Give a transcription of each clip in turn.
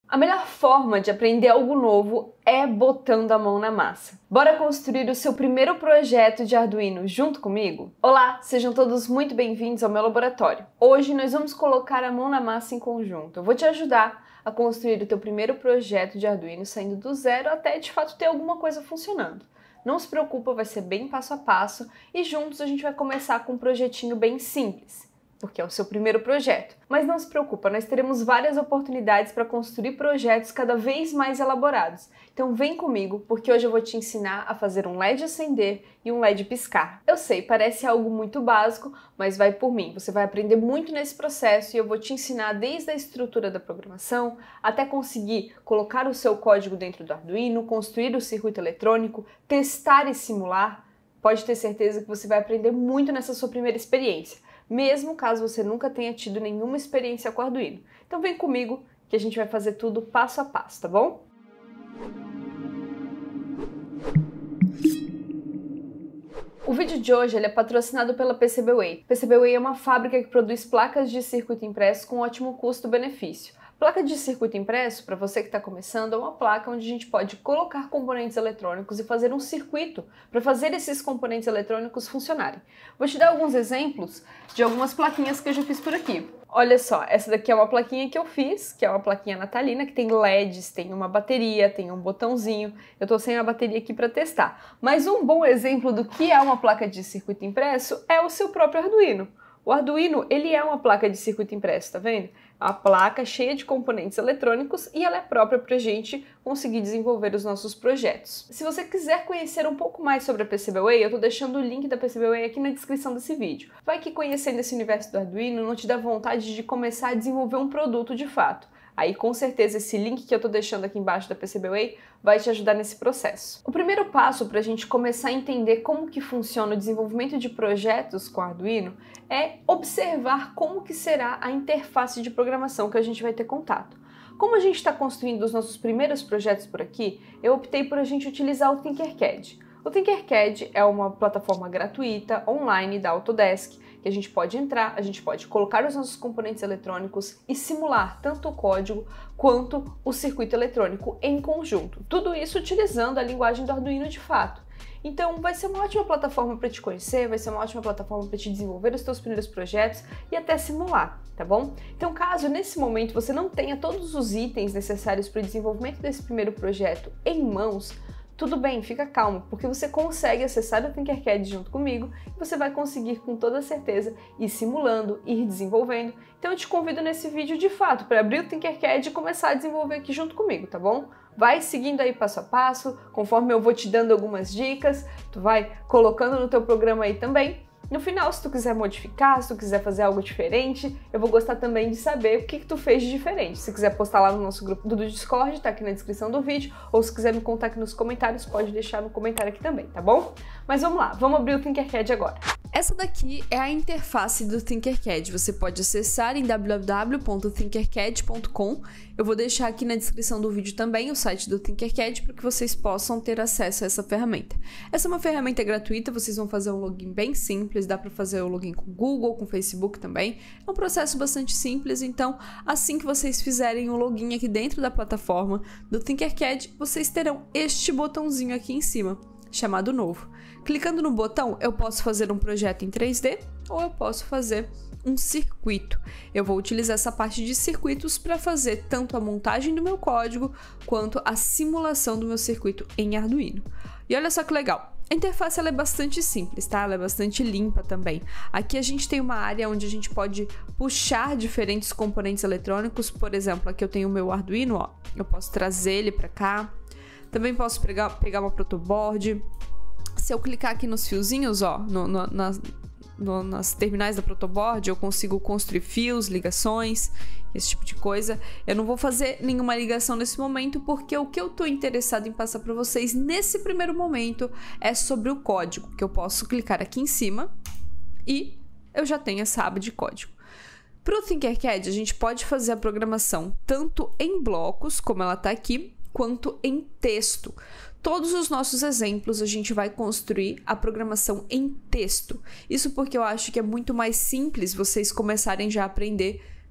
A melhor forma de aprender algo novo é botando a mão na massa. Bora construir o seu primeiro projeto de Arduino junto comigo? Olá, sejam todos muito bem-vindos ao meu laboratório. Hoje nós vamos colocar a mão na massa em conjunto. Eu vou te ajudar a construir o teu primeiro projeto de Arduino saindo do zero até de fato ter alguma coisa funcionando. Não se preocupa, vai ser bem passo a passo e juntos a gente vai começar com um projetinho bem simples, porque é o seu primeiro projeto. Mas não se preocupa, nós teremos várias oportunidades para construir projetos cada vez mais elaborados. Então vem comigo, porque hoje eu vou te ensinar a fazer um LED acender e um LED piscar. Eu sei, parece algo muito básico, mas vai por mim. Você vai aprender muito nesse processo e eu vou te ensinar desde a estrutura da programação até conseguir colocar o seu código dentro do Arduino, construir o circuito eletrônico, testar e simular. Pode ter certeza que você vai aprender muito nessa sua primeira experiência, mesmo caso você nunca tenha tido nenhuma experiência com Arduino. Então vem comigo que a gente vai fazer tudo passo a passo, tá bom? O vídeo de hoje ele é patrocinado pela PCBWay. PCBWay é uma fábrica que produz placas de circuito impresso com ótimo custo-benefício. Placa de circuito impresso, para você que está começando, é uma placa onde a gente pode colocar componentes eletrônicos e fazer um circuito para fazer esses componentes eletrônicos funcionarem. Vou te dar alguns exemplos de algumas plaquinhas que eu já fiz por aqui. Olha só, essa daqui é uma plaquinha que eu fiz, que é uma plaquinha natalina, que tem LEDs, tem uma bateria, tem um botãozinho. Eu estou sem a bateria aqui para testar. Mas um bom exemplo do que é uma placa de circuito impresso é o seu próprio Arduino. O Arduino, ele é uma placa de circuito impresso, tá vendo? É uma placa cheia de componentes eletrônicos e ela é própria para a gente conseguir desenvolver os nossos projetos. Se você quiser conhecer um pouco mais sobre a PCBWay, eu tô deixando o link da PCBWay aqui na descrição desse vídeo. Vai que conhecendo esse universo do Arduino não te dá vontade de começar a desenvolver um produto de fato. Aí com certeza esse link que eu tô deixando aqui embaixo da PCBWay vai te ajudar nesse processo. O primeiro passo para a gente começar a entender como que funciona o desenvolvimento de projetos com Arduino é observar como que será a interface de programação que a gente vai ter contato. Como a gente está construindo os nossos primeiros projetos por aqui, eu optei por a gente utilizar o Tinkercad. O Tinkercad é uma plataforma gratuita, online, da Autodesk, que a gente pode entrar, a gente pode colocar os nossos componentes eletrônicos e simular tanto o código quanto o circuito eletrônico em conjunto. Tudo isso utilizando a linguagem do Arduino de fato. Então vai ser uma ótima plataforma para te conhecer, vai ser uma ótima plataforma para te desenvolver os teus primeiros projetos e até simular, tá bom? Então caso nesse momento você não tenha todos os itens necessários para o desenvolvimento desse primeiro projeto em mãos, tudo bem, fica calmo, porque você consegue acessar o Tinkercad junto comigo e você vai conseguir com toda certeza ir simulando, ir desenvolvendo. Então eu te convido nesse vídeo de fato para abrir o Tinkercad e começar a desenvolver aqui junto comigo, tá bom? Vai seguindo aí passo a passo, conforme eu vou te dando algumas dicas, tu vai colocando no teu programa aí também. No final, se tu quiser modificar, se tu quiser fazer algo diferente, eu vou gostar também de saber o que tu fez de diferente. Se quiser postar lá no nosso grupo do Discord, tá aqui na descrição do vídeo, ou se quiser me contar aqui nos comentários, pode deixar no comentário aqui também, tá bom? Mas vamos lá, vamos abrir o Tinkercad agora. Essa daqui é a interface do Tinkercad. Você pode acessar em www.tinkercad.com. Eu vou deixar aqui na descrição do vídeo também o site do Tinkercad para que vocês possam ter acesso a essa ferramenta. Essa é uma ferramenta gratuita, vocês vão fazer um login bem simples, dá para fazer o login com o Google, com o Facebook também. É um processo bastante simples, então assim que vocês fizerem o login aqui dentro da plataforma do Tinkercad, vocês terão este botãozinho aqui em cima, chamado Novo. Clicando no botão, eu posso fazer um projeto em 3D ou eu posso fazer um circuito. Eu vou utilizar essa parte de circuitos para fazer tanto a montagem do meu código quanto a simulação do meu circuito em Arduino. E olha só que legal. A interface ela é bastante simples, tá? Ela é bastante limpa também. Aqui a gente tem uma área onde a gente pode puxar diferentes componentes eletrônicos. Por exemplo, aqui eu tenho o meu Arduino, ó. Eu posso trazer ele para cá. Também posso pegar uma protoboard. Se eu clicar aqui nos fiozinhos, ó, nas terminais da protoboard, eu consigo construir fios, ligações, esse tipo de coisa. Eu não vou fazer nenhuma ligação nesse momento, porque o que eu tô interessado em passar para vocês nesse primeiro momento é sobre o código, que eu posso clicar aqui em cima e eu já tenho essa aba de código. Para o Tinkercad, a gente pode fazer a programação tanto em blocos, como ela tá aqui, quanto em texto. Todos os nossos exemplos a gente vai construir a programação em texto. Isso porque eu acho que é muito mais simples vocês começarem já a aprender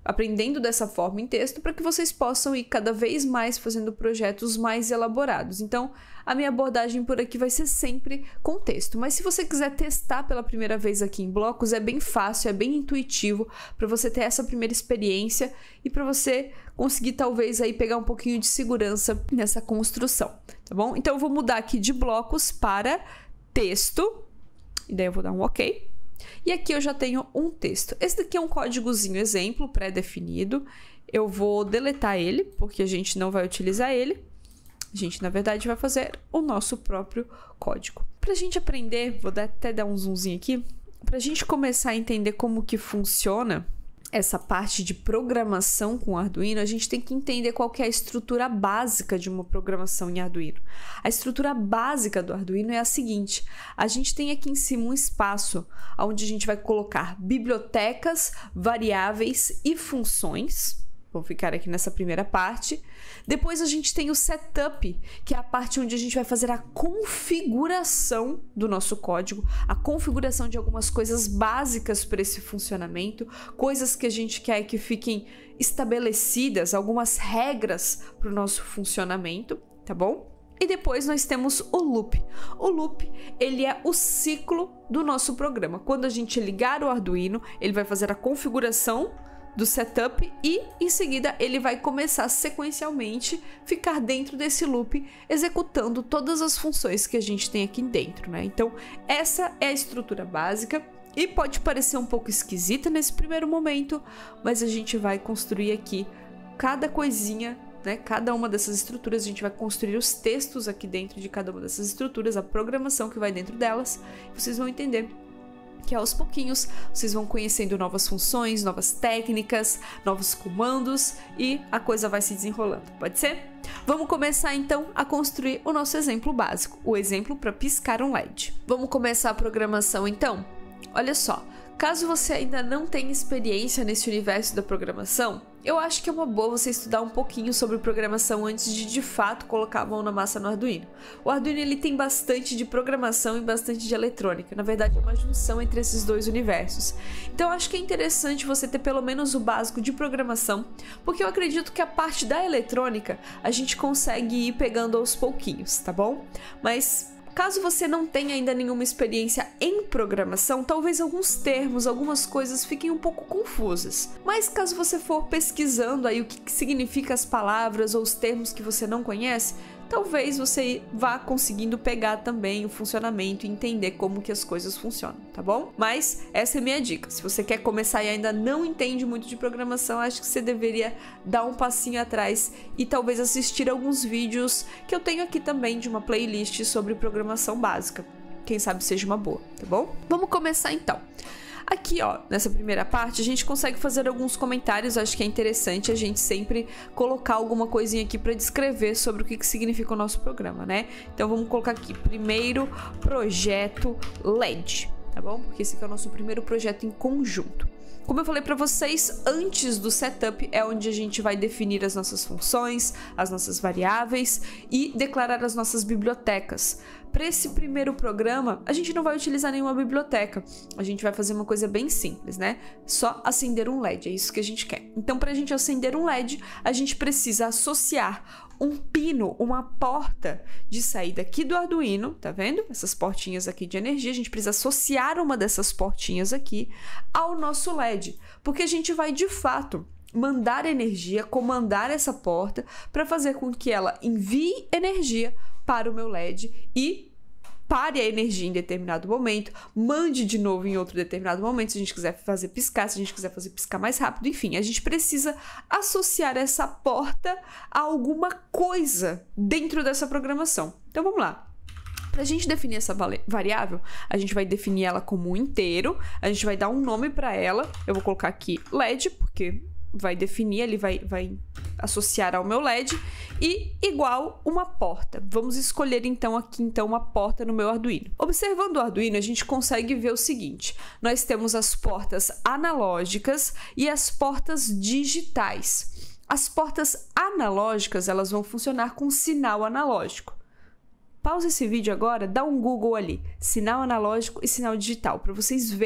aprendendo dessa forma em texto para que vocês possam ir cada vez mais fazendo projetos mais elaborados. Então, a minha abordagem por aqui vai ser sempre com texto. Mas se você quiser testar pela primeira vez aqui em blocos, é bem fácil, é bem intuitivo para você ter essa primeira experiência e para você conseguir talvez aí pegar um pouquinho de segurança nessa construção, tá bom? Então, eu vou mudar aqui de blocos para texto e daí eu vou dar um OK. E aqui eu já tenho um texto. Esse daqui é um códigozinho exemplo pré-definido. Eu vou deletar ele, porque a gente não vai utilizar ele. A gente, na verdade, vai fazer o nosso próprio código. Para a gente aprender, vou até dar um zoomzinho aqui, para a gente começar a entender como que funciona essa parte de programação com Arduino, a gente tem que entender qual que é a estrutura básica de uma programação em Arduino. A estrutura básica do Arduino é a seguinte: a gente tem aqui em cima um espaço onde a gente vai colocar bibliotecas, variáveis e funções. Vou ficar aqui nessa primeira parte. Depois a gente tem o setup, que é a parte onde a gente vai fazer a configuração do nosso código, a configuração de algumas coisas básicas para esse funcionamento, coisas que a gente quer que fiquem estabelecidas, algumas regras para o nosso funcionamento, tá bom? E depois nós temos o loop. O loop, ele é o ciclo do nosso programa. Quando a gente ligar o Arduino, ele vai fazer a configuração do setup e em seguida ele vai começar sequencialmente ficar dentro desse loop executando todas as funções que a gente tem aqui dentro, né? Então essa é a estrutura básica e pode parecer um pouco esquisita nesse primeiro momento, mas a gente vai construir aqui cada coisinha, né? Cada uma dessas estruturas, a gente vai construir os textos aqui dentro de cada uma dessas estruturas, a programação que vai dentro delas, e vocês vão entender que aos pouquinhos vocês vão conhecendo novas funções, novas técnicas, novos comandos e a coisa vai se desenrolando, pode ser? Vamos começar então a construir o nosso exemplo básico, o exemplo para piscar um LED. Vamos começar a programação então? Olha só, caso você ainda não tenha experiência nesse universo da programação, eu acho que é uma boa você estudar um pouquinho sobre programação antes de fato colocar a mão na massa no Arduino. O Arduino ele tem bastante de programação e bastante de eletrônica, na verdade é uma junção entre esses dois universos. Então eu acho que é interessante você ter pelo menos o básico de programação, porque eu acredito que a parte da eletrônica a gente consegue ir pegando aos pouquinhos, tá bom? Mas caso você não tenha ainda nenhuma experiência em programação, talvez alguns termos, algumas coisas fiquem um pouco confusas. Mas caso você for pesquisando aí o que significa as palavras ou os termos que você não conhece, talvez você vá conseguindo pegar também o funcionamento e entender como que as coisas funcionam, tá bom? Mas essa é a minha dica. Se você quer começar e ainda não entende muito de programação, acho que você deveria dar um passinho atrás e talvez assistir alguns vídeos que eu tenho aqui também de uma playlist sobre programação básica. Quem sabe seja uma boa, tá bom? Vamos começar então. Aqui, ó, nessa primeira parte, a gente consegue fazer alguns comentários. Acho que é interessante a gente sempre colocar alguma coisinha aqui para descrever sobre o que significa o nosso programa, né? Então, vamos colocar aqui, primeiro projeto LED, tá bom? Porque esse aqui é o nosso primeiro projeto em conjunto. Como eu falei para vocês, antes do setup é onde a gente vai definir as nossas funções, as nossas variáveis e declarar as nossas bibliotecas. Para esse primeiro programa, a gente não vai utilizar nenhuma biblioteca. A gente vai fazer uma coisa bem simples, né? Só acender um LED, é isso que a gente quer. Então, para a gente acender um LED, a gente precisa associar um pino, uma porta de saída aqui do Arduino, tá vendo? Essas portinhas aqui de energia, a gente precisa associar uma dessas portinhas aqui ao nosso LED, porque a gente vai, de fato, mandar energia, comandar essa porta para fazer com que ela envie energia para o meu LED e pare a energia em determinado momento, mande de novo em outro determinado momento, se a gente quiser fazer piscar, se a gente quiser fazer piscar mais rápido, enfim, a gente precisa associar essa porta a alguma coisa dentro dessa programação. Então vamos lá. Para a gente definir essa variável, a gente vai definir ela como um inteiro, a gente vai dar um nome para ela, eu vou colocar aqui LED, porque vai definir, ele vai associar ao meu LED, e igual uma porta. Vamos escolher então aqui uma porta no meu Arduino. Observando o Arduino, a gente consegue ver o seguinte: nós temos as portas analógicas e as portas digitais. As portas analógicas, elas vão funcionar com sinal analógico. Pausa esse vídeo agora, dá um Google ali, sinal analógico e sinal digital, para vocês verem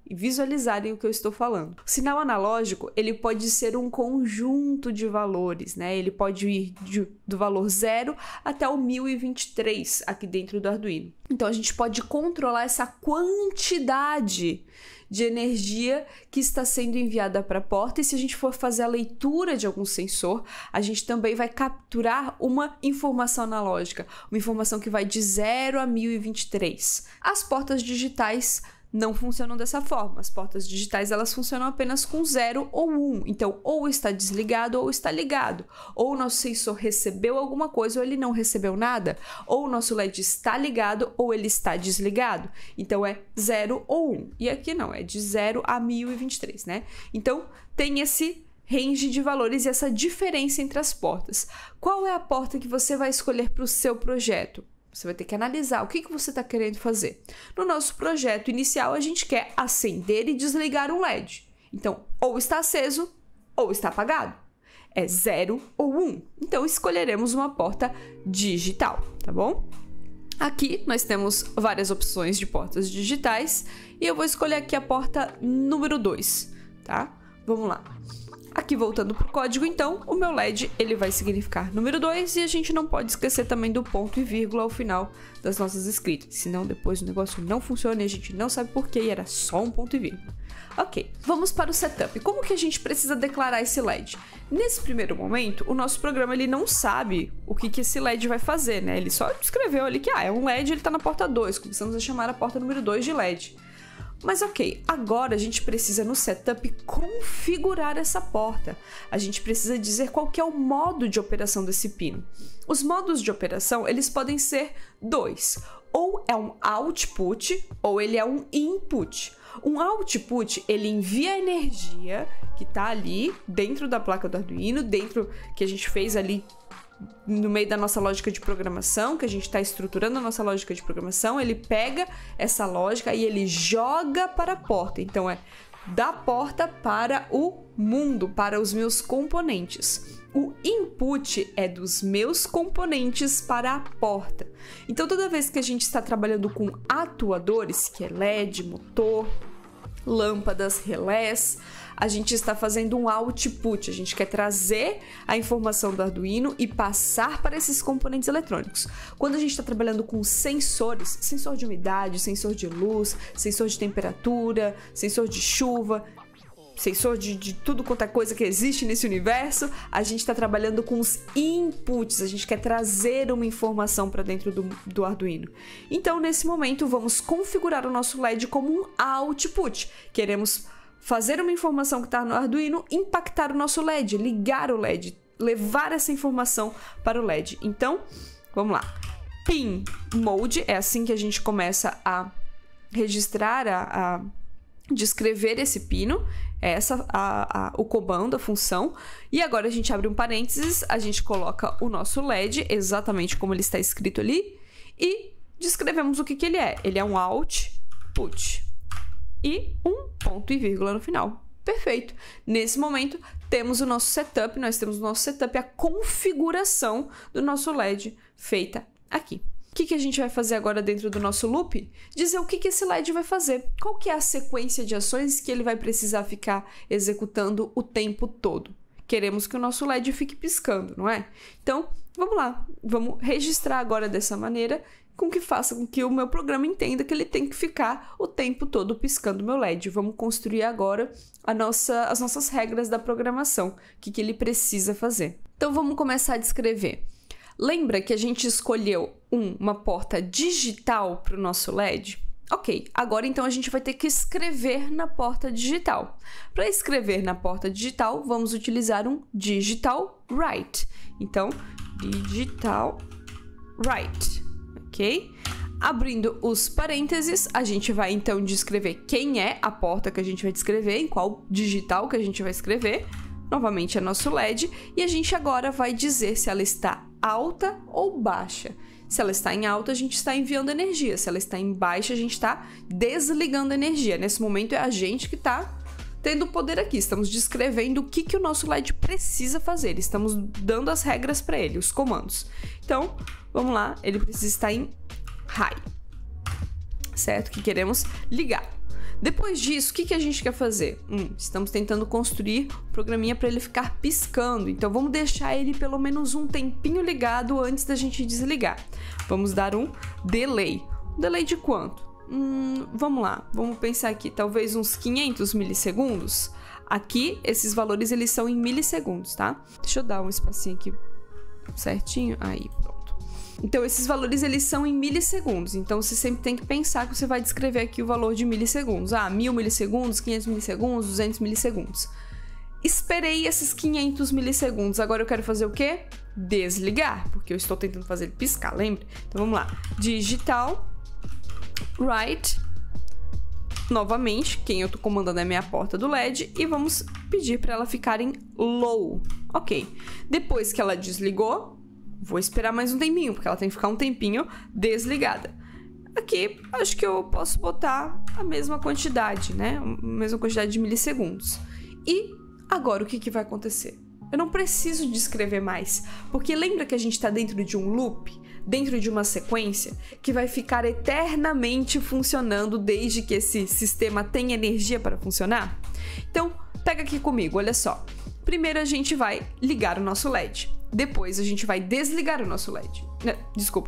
e visualizarem o que eu estou falando. O sinal analógico, ele pode ser um conjunto de valores, né? Ele pode ir do valor 0 até o 1023 aqui dentro do Arduino. Então, a gente pode controlar essa quantidade de energia que está sendo enviada para a porta, e se a gente for fazer a leitura de algum sensor, a gente também vai capturar uma informação analógica, uma informação que vai de 0 a 1023. As portas digitais não funcionam dessa forma. As portas digitais, elas funcionam apenas com 0 ou 1. Então, ou está desligado ou está ligado. Ou o nosso sensor recebeu alguma coisa ou ele não recebeu nada. Ou o nosso LED está ligado ou ele está desligado. Então, é 0 ou 1. E aqui não, é de 0 a 1023, né? Então, tem esse range de valores e essa diferença entre as portas. Qual é a porta que você vai escolher para o seu projeto? Você vai ter que analisar o que você está querendo fazer. No nosso projeto inicial, a gente quer acender e desligar um LED. Então, ou está aceso ou está apagado. É 0 ou 1. Então, escolheremos uma porta digital, tá bom? Aqui nós temos várias opções de portas digitais e eu vou escolher aqui a porta número 2, tá? Vamos lá. Aqui, voltando para o código, então, o meu LED ele vai significar número 2 e a gente não pode esquecer também do ponto e vírgula ao final das nossas escritas, senão depois o negócio não funciona e a gente não sabe por quê e era só um ponto e vírgula. Ok, vamos para o setup. Como que a gente precisa declarar esse LED? Nesse primeiro momento, o nosso programa ele não sabe o que esse LED vai fazer, né? Ele só escreveu ali que é um LED, ele está na porta 2, começamos a chamar a porta número 2 de LED. Mas ok, agora a gente precisa no setup configurar essa porta. A gente precisa dizer qual que é o modo de operação desse pino. Os modos de operação, eles podem ser 2. Ou é um output, ou ele é um input. Um output, ele envia a energia que está ali dentro da placa do Arduino, dentro que a gente fez ali no meio da nossa lógica de programação, que a gente está estruturando a nossa lógica de programação, ele pega essa lógica e ele joga para a porta. Então, é da porta para o mundo, para os meus componentes. O input é dos meus componentes para a porta. Então, toda vez que a gente está trabalhando com atuadores, que é LED, motor, lâmpadas, relés, a gente está fazendo um output, a gente quer trazer a informação do Arduino e passar para esses componentes eletrônicos. Quando a gente está trabalhando com sensores, sensor de umidade, sensor de luz, sensor de temperatura, sensor de chuva, sensor de tudo quanto é coisa que existe nesse universo, a gente está trabalhando com os inputs, a gente quer trazer uma informação para dentro do Arduino. Então, nesse momento, vamos configurar o nosso LED como um output. Queremos fazer uma informação que está no Arduino, impactar o nosso LED, ligar o LED, levar essa informação para o LED. Então, vamos lá. Pin mode, é assim que a gente começa a registrar, a descrever esse pino, é o comando, a função. E agora a gente abre um parênteses, a gente coloca o nosso LED, exatamente como ele está escrito ali, e descrevemos o que ele é. Ele é um output. E um ponto e vírgula no final. Perfeito. Nesse momento, temos o nosso setup, nós temos o nosso setup, a configuração do nosso LED feita aqui. O que a gente vai fazer agora dentro do nosso loop? Dizer o que esse LED vai fazer. Qual que é a sequência de ações que ele vai precisar ficar executando o tempo todo? Queremos que o nosso LED fique piscando, não é? Então, vamos lá. Vamos registrar agora dessa maneira, com que faça com que o meu programa entenda que ele tem que ficar o tempo todo piscando o meu LED. Vamos construir agora as nossas regras da programação, o que ele precisa fazer. Então, vamos começar a descrever. Lembra que a gente escolheu uma porta digital para o nosso LED? Ok, agora então a gente vai ter que escrever na porta digital. Para escrever na porta digital, vamos utilizar um digital write. Então, digital write. Ok? Abrindo os parênteses, a gente vai então descrever quem é a porta que a gente vai descrever, em qual digital que a gente vai escrever. Novamente é nosso LED. E a gente agora vai dizer se ela está alta ou baixa. Se ela está em alta, a gente está enviando energia. Se ela está em baixa, a gente está desligando energia. Nesse momento é a gente que está tendo o poder aqui. Estamos descrevendo o que o nosso LED precisa fazer. Estamos dando as regras para ele, os comandos. Então, vamos lá. Ele precisa estar em high, certo? Que queremos ligar. Depois disso, o que a gente quer fazer? Estamos tentando construir um programinha para ele ficar piscando, então vamos deixar ele pelo menos um tempinho ligado antes da gente desligar. Vamos dar um delay. Um delay de quanto? Vamos lá, vamos pensar aqui, talvez uns 500 milissegundos. Aqui, esses valores eles são em milissegundos, tá? Deixa eu dar um espacinho aqui certinho, aí, pronto. Então, esses valores eles são em milissegundos, então você sempre tem que pensar que você vai descrever aqui o valor de milissegundos. 1000 milissegundos, 500 milissegundos, 200 milissegundos. Esperei esses 500 milissegundos, agora eu quero fazer o quê? Desligar, porque eu estou tentando fazer ele piscar, lembra? Então, vamos lá. Digital, write. Novamente, quem eu tô comandando é a minha porta do LED e vamos pedir para ela ficar em low. Ok. Depois que ela desligou, vou esperar mais um tempinho, porque ela tem que ficar um tempinho desligada. Aqui, acho que eu posso botar a mesma quantidade, né? A mesma quantidade de milissegundos. E agora o que vai acontecer? Eu não preciso descrever mais, porque lembra que a gente está dentro de um loop, dentro de uma sequência, que vai ficar eternamente funcionando desde que esse sistema tenha energia para funcionar? Então, pega aqui comigo, olha só. Primeiro a gente vai ligar o nosso LED, depois a gente vai desligar o nosso LED. Desculpa,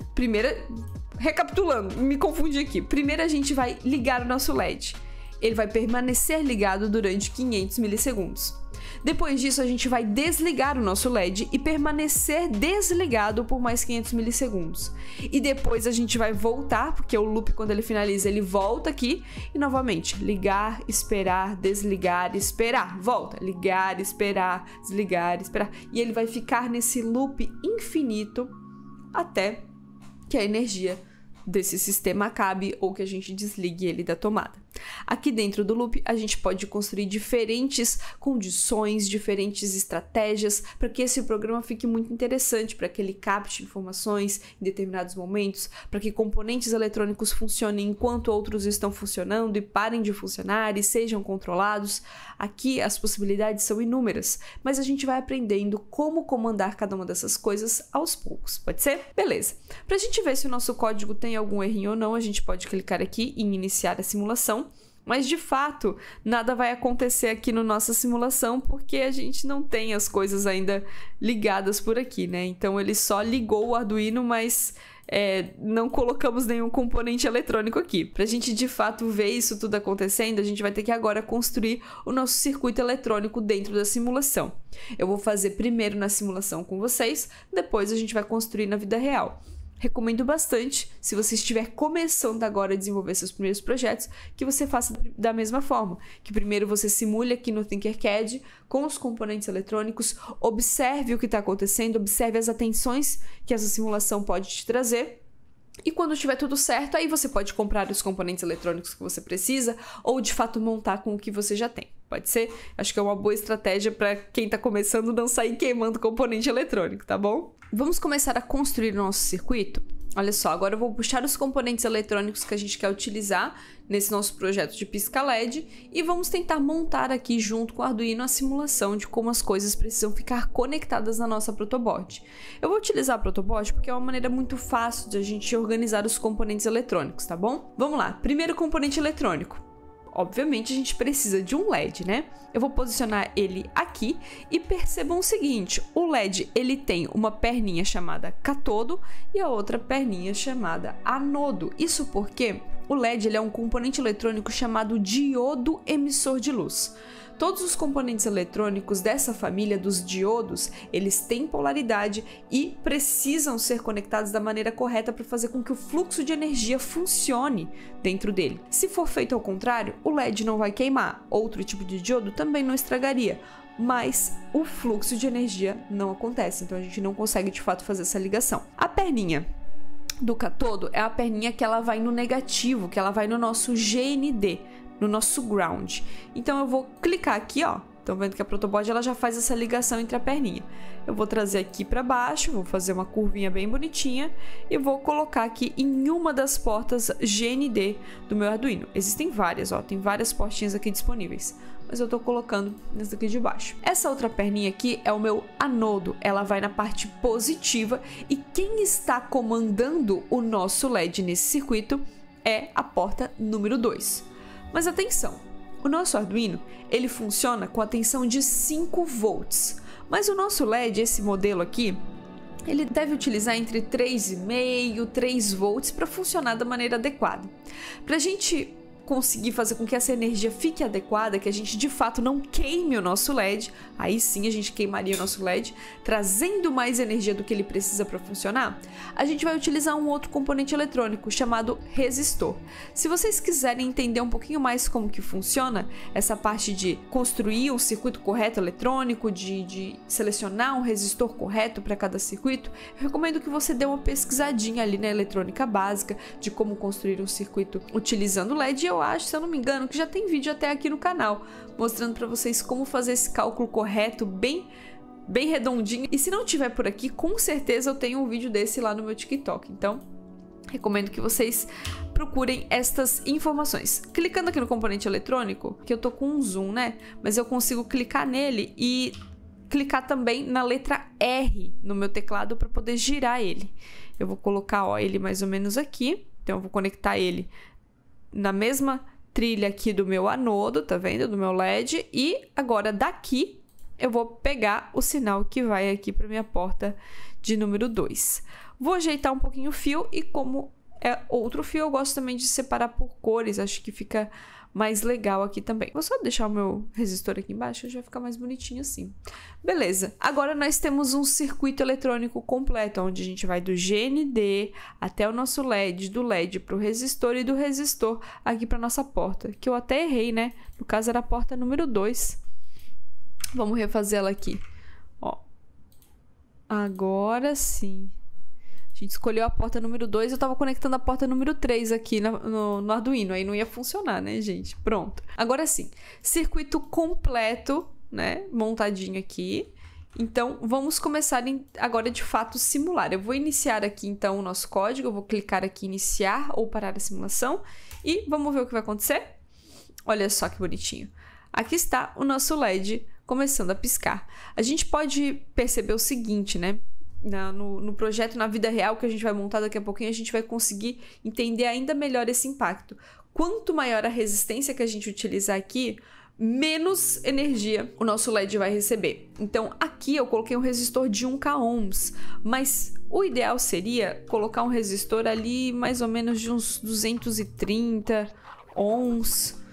recapitulando, me confundi aqui. Primeiro a gente vai ligar o nosso LED. Ele vai permanecer ligado durante 500 milissegundos. Depois disso, a gente vai desligar o nosso LED e permanecer desligado por mais 500 milissegundos. E depois a gente vai voltar, porque o loop, quando ele finaliza, ele volta aqui. E novamente, ligar, esperar, desligar, esperar. Volta, ligar, esperar, desligar, esperar. E ele vai ficar nesse loop infinito até que a energia desse sistema acabe ou que a gente desligue ele da tomada. Aqui dentro do loop, a gente pode construir diferentes condições, diferentes estratégias para que esse programa fique muito interessante, para que ele capte informações em determinados momentos, para que componentes eletrônicos funcionem enquanto outros estão funcionando e parem de funcionar e sejam controlados. Aqui as possibilidades são inúmeras, mas a gente vai aprendendo como comandar cada uma dessas coisas aos poucos, pode ser? Beleza. Para a gente ver se o nosso código tem algum errinho ou não, a gente pode clicar aqui em iniciar a simulação. Mas, de fato, nada vai acontecer aqui na nossa simulação porque a gente não tem as coisas ainda ligadas por aqui, né? Então, ele só ligou o Arduino, mas não colocamos nenhum componente eletrônico aqui. Para a gente, de fato, ver isso tudo acontecendo, a gente vai ter que agora construir o nosso circuito eletrônico dentro da simulação. Eu vou fazer primeiro na simulação com vocês, depois a gente vai construir na vida real. Recomendo bastante, se você estiver começando agora a desenvolver seus primeiros projetos, que você faça da mesma forma. Que primeiro você simule aqui no Tinkercad com os componentes eletrônicos, observe o que está acontecendo, observe as atenções que essa simulação pode te trazer. E quando tiver tudo certo, aí você pode comprar os componentes eletrônicos que você precisa ou de fato montar com o que você já tem. Pode ser? Acho que é uma boa estratégia para quem está começando não sair queimando componente eletrônico, tá bom? Vamos começar a construir o nosso circuito? Olha só, agora eu vou puxar os componentes eletrônicos que a gente quer utilizar nesse nosso projeto de pisca LED e vamos tentar montar aqui junto com o Arduino a simulação de como as coisas precisam ficar conectadas na nossa protoboard. Eu vou utilizar a protoboard porque é uma maneira muito fácil de a gente organizar os componentes eletrônicos, tá bom? Vamos lá, primeiro componente eletrônico. Obviamente a gente precisa de um LED, né? Eu vou posicionar ele aqui e percebam o seguinte, o LED ele tem uma perninha chamada cátodo e a outra perninha chamada anodo. Isso porque o LED ele é um componente eletrônico chamado diodo emissor de luz. Todos os componentes eletrônicos dessa família dos diodos, eles têm polaridade e precisam ser conectados da maneira correta para fazer com que o fluxo de energia funcione dentro dele. Se for feito ao contrário, o LED não vai queimar, outro tipo de diodo também não estragaria, mas o fluxo de energia não acontece, então a gente não consegue de fato fazer essa ligação. A perninha do cátodo é a perninha que ela vai no negativo, que ela vai no nosso GND, no nosso ground. Então eu vou clicar aqui, ó. Estão vendo que a protoboard ela já faz essa ligação entre a perninha. Eu vou trazer aqui para baixo, vou fazer uma curvinha bem bonitinha e vou colocar aqui em uma das portas GND do meu Arduino. Existem várias, ó, tem várias portinhas aqui disponíveis, mas eu tô colocando nessa daqui de baixo. Essa outra perninha aqui é o meu anodo, ela vai na parte positiva e quem está comandando o nosso LED nesse circuito é a porta número 2. Mas atenção, o nosso Arduino, ele funciona com a tensão de 5 volts, mas o nosso LED, esse modelo aqui, ele deve utilizar entre 3,5 e 3 volts para funcionar da maneira adequada. Para a gente conseguir fazer com que essa energia fique adequada, que a gente de fato não queime o nosso LED, aí sim a gente queimaria o nosso LED, trazendo mais energia do que ele precisa para funcionar, a gente vai utilizar um outro componente eletrônico chamado resistor. Se vocês quiserem entender um pouquinho mais como que funciona essa parte de construir um circuito correto eletrônico, de selecionar um resistor correto para cada circuito, eu recomendo que você dê uma pesquisadinha ali na eletrônica básica de como construir um circuito utilizando LED. Eu acho, se eu não me engano, que já tem vídeo até aqui no canal mostrando para vocês como fazer esse cálculo correto, bem redondinho. E se não tiver por aqui, com certeza eu tenho um vídeo desse lá no meu TikTok. Então, recomendo que vocês procurem estas informações. Clicando aqui no componente eletrônico, que eu tô com um zoom, né? Mas eu consigo clicar nele e clicar também na letra R no meu teclado para poder girar ele. Eu vou colocar, ó, ele mais ou menos aqui. Então, eu vou conectar ele na mesma trilha aqui do meu anodo, tá vendo? Do meu LED. E agora daqui eu vou pegar o sinal que vai aqui para minha porta de número 2. Vou ajeitar um pouquinho o fio e como é outro fio, eu gosto também de separar por cores. Acho que fica mais legal aqui também. Vou só deixar o meu resistor aqui embaixo, já vai ficar mais bonitinho assim. Beleza, agora nós temos um circuito eletrônico completo, onde a gente vai do GND até o nosso LED, do LED para o resistor e do resistor aqui para nossa porta, que eu até errei, né? No caso era a porta número 2. Vamos refazer ela aqui. Ó. Agora sim. A gente escolheu a porta número 2, eu tava conectando a porta número 3 aqui no Arduino, aí não ia funcionar, né, gente? Pronto. Agora sim, circuito completo, né, montadinho aqui. Então, vamos começar agora de fato simular. Eu vou iniciar aqui então o nosso código, eu vou clicar aqui em iniciar ou parar a simulação e vamos ver o que vai acontecer? Olha só que bonitinho. Aqui está o nosso LED começando a piscar. A gente pode perceber o seguinte, né? No projeto, na vida real que a gente vai montar daqui a pouquinho, a gente vai conseguir entender ainda melhor esse impacto. Quanto maior a resistência que a gente utilizar aqui, menos energia o nosso LED vai receber. Então aqui eu coloquei um resistor de 1K ohms, mas o ideal seria colocar um resistor ali mais ou menos de uns 230 ohms,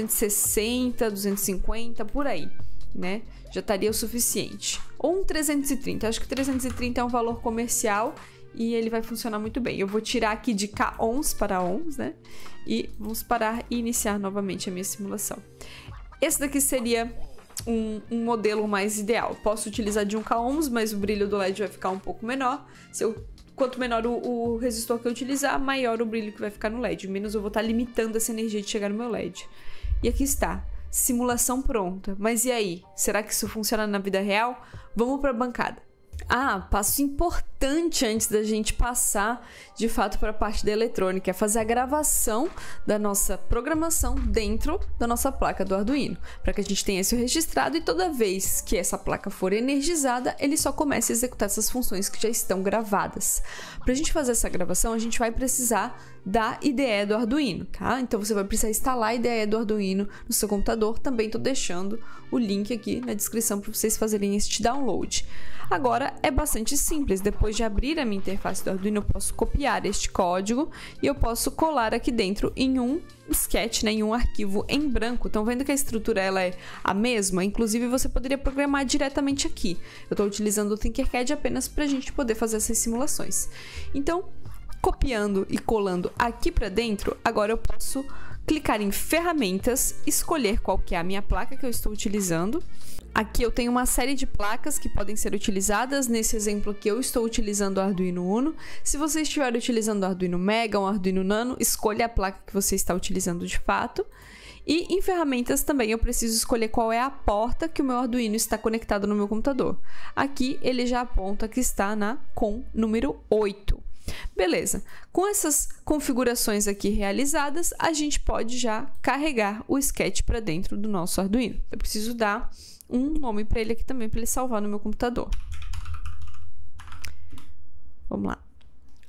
260, 250, por aí, né? Já estaria o suficiente. Ou um 330, acho que 330 é um valor comercial e ele vai funcionar muito bem. Eu vou tirar aqui de K ohms para ohms, né? E vamos parar e iniciar novamente a minha simulação. Esse daqui seria um modelo mais ideal. Posso utilizar de 1K ohms, mas o brilho do LED vai ficar um pouco menor. Quanto menor o resistor que eu utilizar, maior o brilho que vai ficar no LED. Menos eu vou estar limitando essa energia de chegar no meu LED. E aqui está. Simulação pronta. Mas e aí? Será que isso funciona na vida real? Vamos para a bancada. Ah, passo importante antes da gente passar de fato para a parte da eletrônica, é fazer a gravação da nossa programação dentro da nossa placa do Arduino, para que a gente tenha isso registrado e toda vez que essa placa for energizada, ele só comece a executar essas funções que já estão gravadas. Para a gente fazer essa gravação, a gente vai precisar da IDE do Arduino, tá? Então você vai precisar instalar a IDE do Arduino no seu computador, também estou deixando o link aqui na descrição para vocês fazerem este download. Agora é bastante simples, depois de abrir a minha interface do Arduino, eu posso copiar este código e eu posso colar aqui dentro em um sketch, né, em um arquivo em branco. Estão vendo que a estrutura ela é a mesma? Inclusive você poderia programar diretamente aqui. Eu estou utilizando o Tinkercad apenas para a gente poder fazer essas simulações. Então, copiando e colando aqui para dentro, agora eu posso clicar em ferramentas, escolher qual que é a minha placa que eu estou utilizando. Aqui eu tenho uma série de placas que podem ser utilizadas. Nesse exemplo aqui eu estou utilizando o Arduino Uno. Se você estiver utilizando o Arduino Mega ou o Arduino Nano, escolha a placa que você está utilizando de fato. E em ferramentas também eu preciso escolher qual é a porta que o meu Arduino está conectado no meu computador. Aqui ele já aponta que está na COM número 8. Beleza, com essas configurações aqui realizadas, a gente pode já carregar o sketch para dentro do nosso Arduino. Eu preciso dar um nome para ele aqui também, para ele salvar no meu computador. Vamos lá.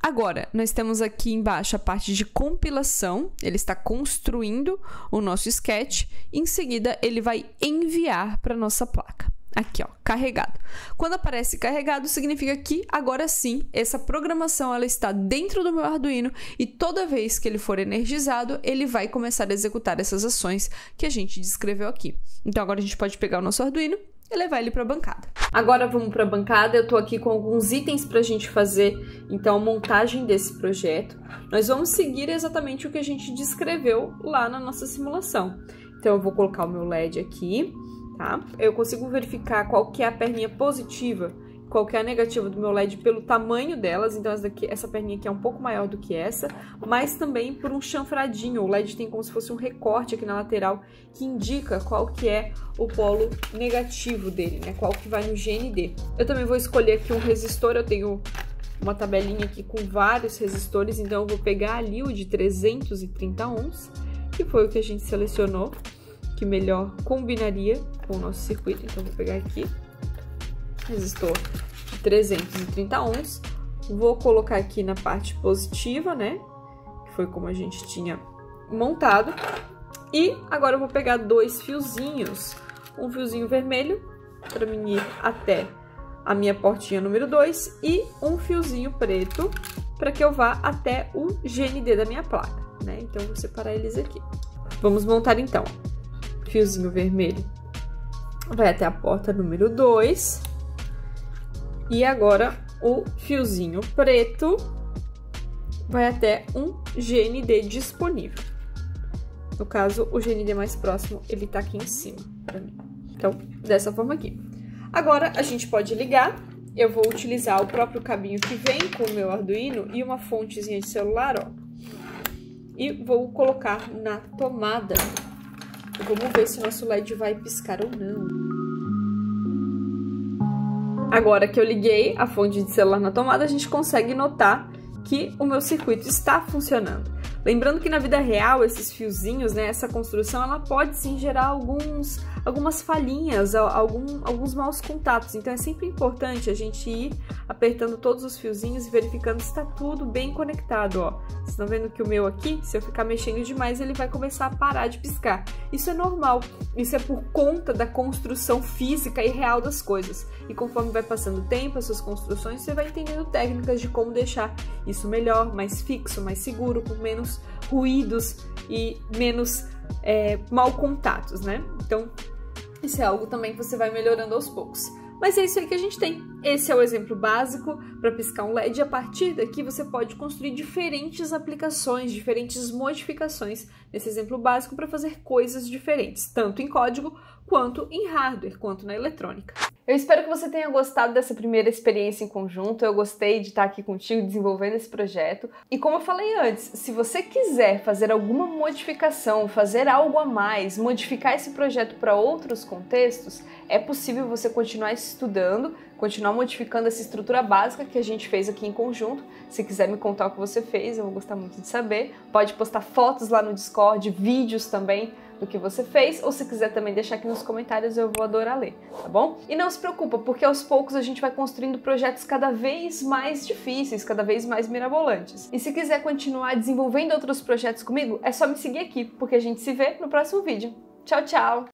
Agora, nós temos aqui embaixo a parte de compilação, ele está construindo o nosso sketch, em seguida ele vai enviar para a nossa placa. Aqui, ó, carregado. Quando aparece carregado, significa que agora sim, essa programação ela está dentro do meu Arduino e toda vez que ele for energizado, ele vai começar a executar essas ações que a gente descreveu aqui. Então agora a gente pode pegar o nosso Arduino e levar ele para a bancada. Agora vamos para a bancada, eu estou aqui com alguns itens para a gente fazer, então, a montagem desse projeto. Nós vamos seguir exatamente o que a gente descreveu lá na nossa simulação. Então eu vou colocar o meu LED aqui. Tá? Eu consigo verificar qual que é a perninha positiva, qual que é a negativa do meu LED pelo tamanho delas. Então essa perninha aqui é um pouco maior do que essa, mas também por um chanfradinho. O LED tem como se fosse um recorte aqui na lateral que indica qual que é o polo negativo dele, né? Qual que vai no GND. Eu também vou escolher aqui um resistor, eu tenho uma tabelinha aqui com vários resistores, então eu vou pegar ali o de 330 ohms, que foi o que a gente selecionou, que melhor combinaria com o nosso circuito. Então, vou pegar aqui, resistor de 330 ohms, vou colocar aqui na parte positiva, né, que foi como a gente tinha montado, e agora eu vou pegar dois fiozinhos, um fiozinho vermelho para me ir até a minha portinha número 2 e um fiozinho preto para que eu vá até o GND da minha placa, né, então vou separar eles aqui. Vamos montar então. Fiozinho vermelho vai até a porta número 2. E agora o fiozinho preto vai até um GND disponível. No caso, o GND mais próximo, ele tá aqui em cima para mim. Então, dessa forma aqui. Agora, a gente pode ligar. Eu vou utilizar o próprio cabinho que vem com o meu Arduino e uma fontezinha de celular, ó. E vou colocar na tomada. Vamos ver se o nosso LED vai piscar ou não. Agora que eu liguei a fonte de celular na tomada, a gente consegue notar que o meu circuito está funcionando. Lembrando que na vida real, esses fiozinhos, né, essa construção, ela pode sim gerar algumas falhinhas, alguns maus contatos. Então é sempre importante a gente ir apertando todos os fiozinhos e verificando se está tudo bem conectado, ó. Vocês estão vendo que o meu aqui, se eu ficar mexendo demais, ele vai começar a parar de piscar. Isso é normal, isso é por conta da construção física e real das coisas. E conforme vai passando o tempo, essas construções, você vai entendendo técnicas de como deixar isso melhor, mais fixo, mais seguro, com menos ruídos e menos mal contatos, né? Então, isso é algo também que você vai melhorando aos poucos. Mas é isso aí que a gente tem. Esse é o exemplo básico para piscar um LED. E a partir daqui você pode construir diferentes aplicações, diferentes modificações nesse exemplo básico para fazer coisas diferentes, tanto em código quanto em hardware, quanto na eletrônica. Eu espero que você tenha gostado dessa primeira experiência em conjunto. Eu gostei de estar aqui contigo desenvolvendo esse projeto. E como eu falei antes, se você quiser fazer alguma modificação, fazer algo a mais, modificar esse projeto para outros contextos, é possível você continuar estudando, continuar modificando essa estrutura básica que a gente fez aqui em conjunto. Se quiser me contar o que você fez, eu vou gostar muito de saber. Pode postar fotos lá no Discord, vídeos também do que você fez, ou se quiser também deixar aqui nos comentários, eu vou adorar ler, tá bom? E não se preocupa, porque aos poucos a gente vai construindo projetos cada vez mais difíceis, cada vez mais mirabolantes. E se quiser continuar desenvolvendo outros projetos comigo, é só me seguir aqui, porque a gente se vê no próximo vídeo. Tchau, tchau!